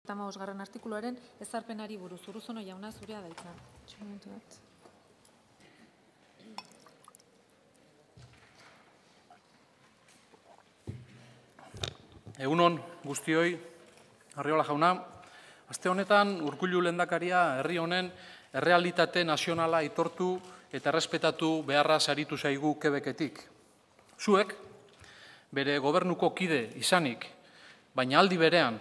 55. artikuluaren ezarpenari buruz. Urruzuno jauna, zurea da hitza. Egun on guztioi, Arriola jauna, aste honetan Urkullu lehendakaria herri honen errealitate nazionala aitortu eta errespetatu beharra saritu zaigu Quebeketik. Zuek, bere gobernuko kide izanik, baina aldi berean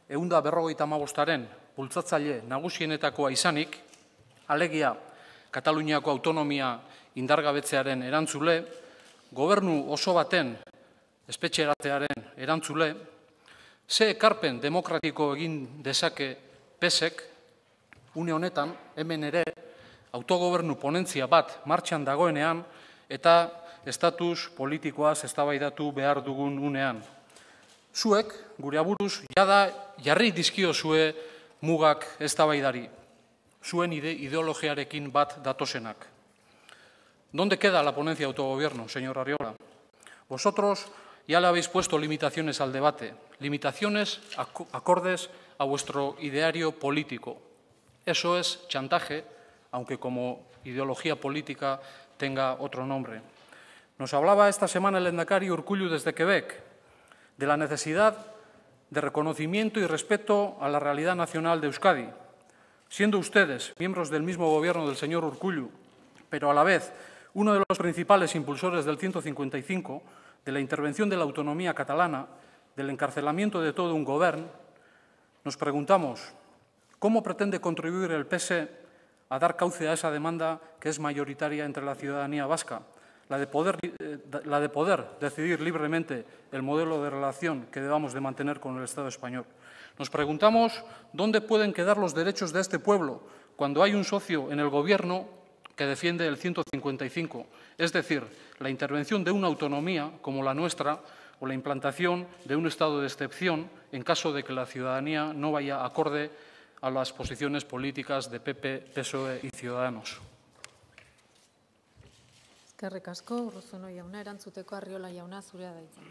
155aren bultzatzaile nagusienetakoa izanik, alegia Kataluniako autonomia indargabetzearen erantzule, gobernu oso baten espetxeratzearen erantzule, ze ekarpen demokratiko egin dezake PSek, une honetan, hemen ere, autogobernu ponentzia bat martxan dagoenean eta estatus politikoaz eztabaidatu behar dugun unean. Zuek, gure aburuz, jada jarri dizkiozue mugak eztabaidari, zuen ideologiarekin bat datozenak. ¿Dónde queda la ponencia de autogobierno, señor Arriola? Vosotros ya le habéis puesto limitaciones al debate, limitaciones acordes a vuestro ideario político. Eso es chantaje, aunque como ideología política tenga otro nombre. Nos hablaba esta semana el lehendakari Urkullu desde Quebec de la necesidad de reconocimiento y respeto a la realidad nacional de Euskadi. Siendo ustedes miembros del mismo gobierno del señor Urkullu, pero a la vez uno de los principales impulsores del 155, de la intervención de la autonomía catalana, del encarcelamiento de todo un gobierno, nos preguntamos, ¿cómo pretende contribuir el PS a dar cauce a esa demanda que es mayoritaria entre la ciudadanía vasca, la de poder decidir libremente el modelo de relación que debamos de mantener con el Estado español? Nos preguntamos dónde pueden quedar los derechos de este pueblo cuando hay un socio en el Gobierno que defiende el 155, es decir, la intervención de una autonomía como la nuestra o la implantación de un estado de excepción en caso de que la ciudadanía no vaya acorde a las posiciones políticas de PP, PSOE y Ciudadanos. Eskerrik asko, Urruzuno jauna, erantzuteko Arriola jauna, zurea da hitza.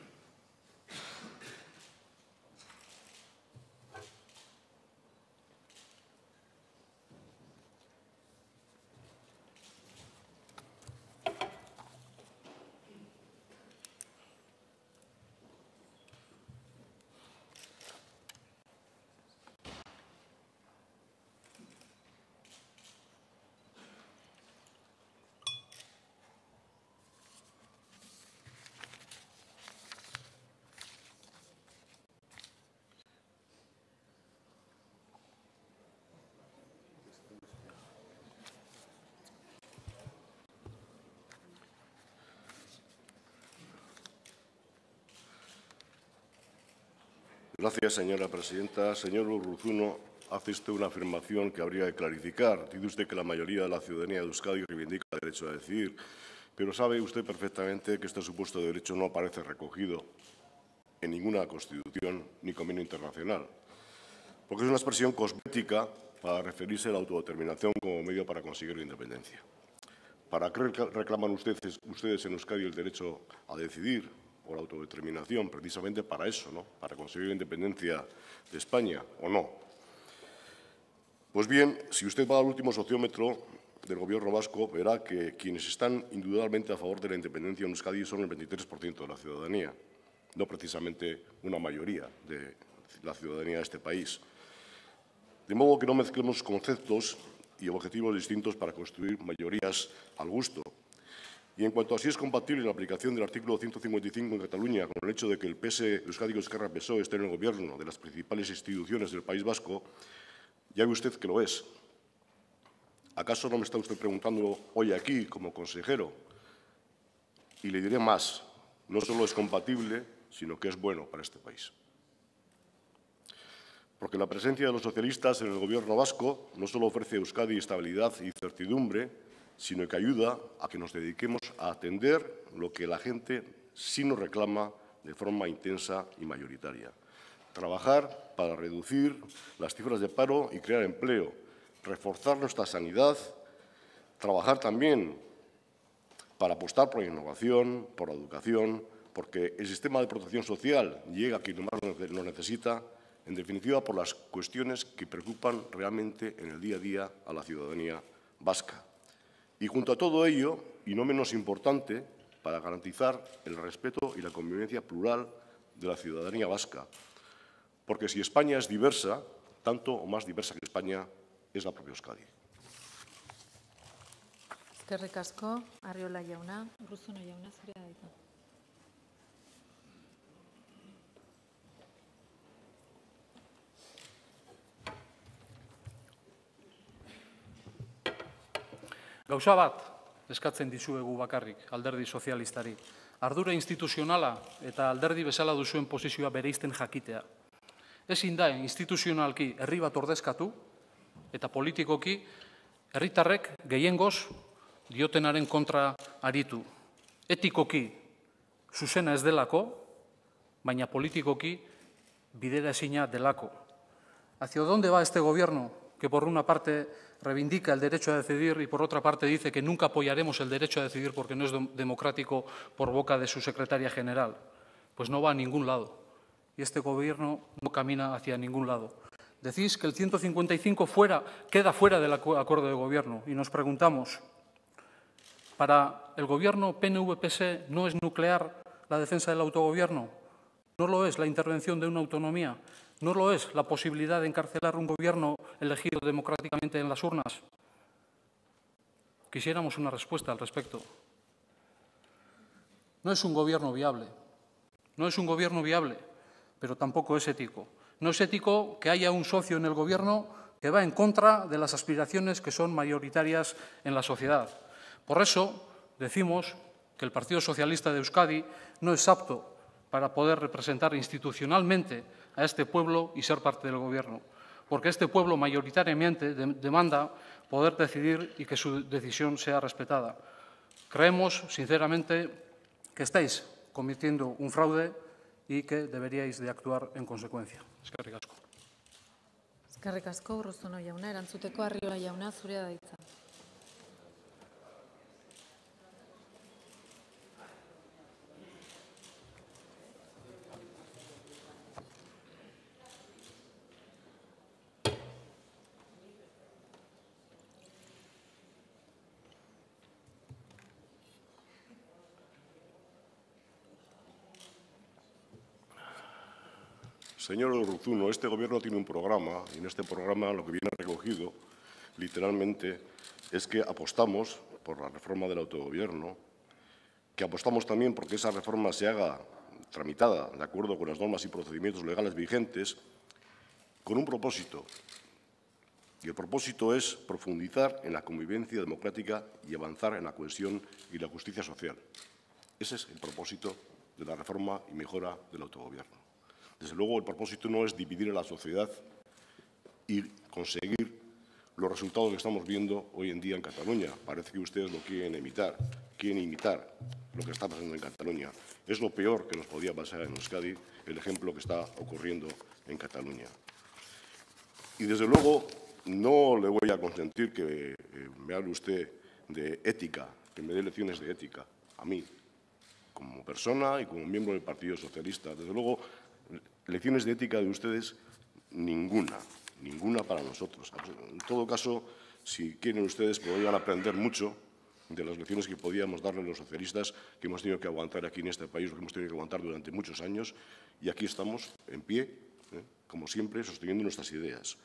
Gracias, señora presidenta. Señor Urruzuno, hace usted una afirmación que habría que clarificar. Dice usted que la mayoría de la ciudadanía de Euskadi reivindica el derecho a decidir, pero sabe usted perfectamente que este supuesto derecho no aparece recogido en ninguna constitución ni convenio internacional, porque es una expresión cosmética para referirse a la autodeterminación como medio para conseguir la independencia. ¿Para qué reclaman ustedes en Euskadi el derecho a decidir o la autodeterminación? Precisamente para eso, ¿no? Para conseguir la independencia de España, ¿o no? Pues bien, si usted va al último sociómetro del Gobierno vasco, verá que quienes están indudablemente a favor de la independencia en Euskadi son el 23% de la ciudadanía, no precisamente una mayoría de la ciudadanía de este país. De modo que no mezclemos conceptos y objetivos distintos para construir mayorías al gusto. Y en cuanto a si es compatible la aplicación del artículo 155 en Cataluña con el hecho de que el PS, Euskadi Ezkerra PSOE, esté en el Gobierno de las principales instituciones del País Vasco, ya ve usted que lo es. ¿Acaso no me está usted preguntando hoy aquí, como consejero? Y le diré más, no solo es compatible, sino que es bueno para este país. Porque la presencia de los socialistas en el Gobierno vasco no solo ofrece a Euskadi estabilidad y certidumbre, sino que ayuda a que nos dediquemos a atender lo que la gente sí nos reclama de forma intensa y mayoritaria. Trabajar para reducir las cifras de paro y crear empleo, reforzar nuestra sanidad, trabajar también para apostar por la innovación, por la educación, porque el sistema de protección social llega a quien más lo necesita, en definitiva por las cuestiones que preocupan realmente en el día a día a la ciudadanía vasca. Y junto a todo ello, y no menos importante, para garantizar el respeto y la convivencia plural de la ciudadanía vasca. Porque si España es diversa, tanto o más diversa que España es la propia Euskadi. Eskerrik asko, Arriola jauna. Urruzuno jauna, zurea da hitza. Gauza bat eskatzen dizuegu bakarrik alderdi sozialistari. Ardura instituzionala eta alderdi bezala duzuen posizioa bereizten jakitea. Ezin da instituzionalki herri bat ordezkatu eta politikoki herritarrek gehiengoz diotenaren kontra aritu. Etikoki zuzena ez delako, baina politikoki bideraezina delako. ¿Hacia dónde va este gobierno que por una parte reivindica el derecho a decidir y por otra parte dice que nunca apoyaremos el derecho a decidir porque no es democrático por boca de su secretaria general? Pues no va a ningún lado. Y este gobierno no camina hacia ningún lado. Decís que el 155 queda fuera del acuerdo de gobierno y nos preguntamos, ¿para el gobierno PNV-PSE no es nuclear la defensa del autogobierno? ¿No lo es la intervención de una autonomía? ¿No lo es la posibilidad de encarcelar un gobierno elegido democráticamente en las urnas? Quisiéramos una respuesta al respecto. No es un gobierno viable. No es un gobierno viable, pero tampoco es ético. No es ético que haya un socio en el gobierno que va en contra de las aspiraciones que son mayoritarias en la sociedad. Por eso decimos que el Partido Socialista de Euskadi no es apto para poder representar institucionalmente a este pueblo y ser parte del gobierno, porque este pueblo mayoritariamente demanda poder decidir y que su decisión sea respetada. Creemos, sinceramente, que estáis cometiendo un fraude y que deberíais de actuar en consecuencia. Eskerrik asko. Eskerrik asko, Urruzuno jauna. Erantzuteko Arriola jauna, zurea da hitza. Señor Urruzuno, este Gobierno tiene un programa y en este programa lo que viene recogido, literalmente, es que apostamos por la reforma del autogobierno, que apostamos también porque esa reforma se haga tramitada de acuerdo con las normas y procedimientos legales vigentes, con un propósito. Y el propósito es profundizar en la convivencia democrática y avanzar en la cohesión y la justicia social. Ese es el propósito de la reforma y mejora del autogobierno. Desde luego, el propósito no es dividir a la sociedad y conseguir los resultados que estamos viendo hoy en día en Cataluña. Parece que ustedes lo quieren imitar lo que está pasando en Cataluña. Es lo peor que nos podía pasar en Euskadi, el ejemplo que está ocurriendo en Cataluña. Y desde luego, no le voy a consentir que me hable usted de ética, que me dé lecciones de ética a mí, como persona y como miembro del Partido Socialista. Desde luego, lecciones de ética de ustedes, ninguna para nosotros. En todo caso, si quieren ustedes, podrían aprender mucho de las lecciones que podíamos darle los socialistas, que hemos tenido que aguantar aquí en este país, lo que hemos tenido que aguantar durante muchos años, y aquí estamos, en pie, como siempre, sosteniendo nuestras ideas.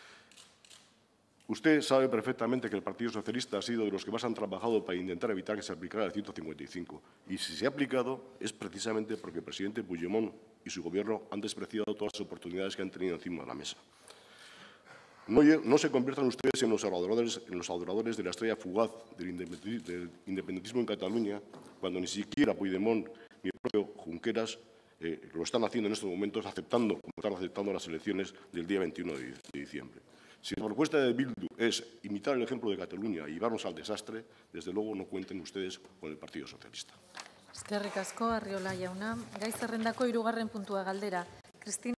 Usted sabe perfectamente que el Partido Socialista ha sido de los que más han trabajado para intentar evitar que se aplicara el 155. Y si se ha aplicado es precisamente porque el presidente Puigdemont y su gobierno han despreciado todas las oportunidades que han tenido encima de la mesa. No se conviertan ustedes en los adoradores de la estrella fugaz del independentismo en Cataluña, cuando ni siquiera Puigdemont ni el propio Junqueras lo están haciendo en estos momentos, como están aceptando las elecciones del día 21 de diciembre. Si la propuesta de Bildu es imitar el ejemplo de Cataluña y llevarnos al desastre, desde luego no cuenten ustedes con el Partido Socialista. Eskerrik asko, Arriola jauna. Gai zerrendako 3. puntua galdera. Cristina